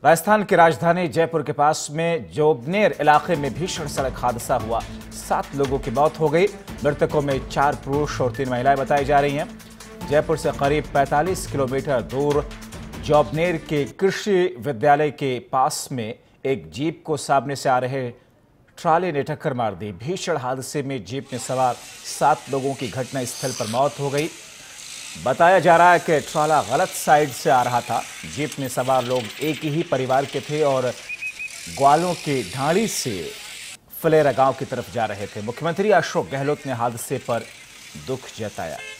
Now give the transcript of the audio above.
राजस्थान की राजधानी जयपुर के पास में जोबनेर इलाके में भीषण सड़क हादसा हुआ। 7 लोगों की मौत हो गई। मृतकों में 4 पुरुष और 3 महिलाएं बताई जा रही हैं। जयपुर से करीब 45 किलोमीटर दूर जोबनेर के कृषि विद्यालय के पास में एक जीप को सामने से आ रहे ट्राले ने टक्कर मार दी। भीषण हादसे में जीप में सवार 7 लोगों की घटनास्थल पर मौत हो गई। बताया जा रहा है कि ट्राला गलत साइड से आ रहा था। जीप में सवार लोग एक ही परिवार के थे और ग्वालों की ढाणी से फलेरा गांव की तरफ जा रहे थे। मुख्यमंत्री अशोक गहलोत ने हादसे पर दुख जताया।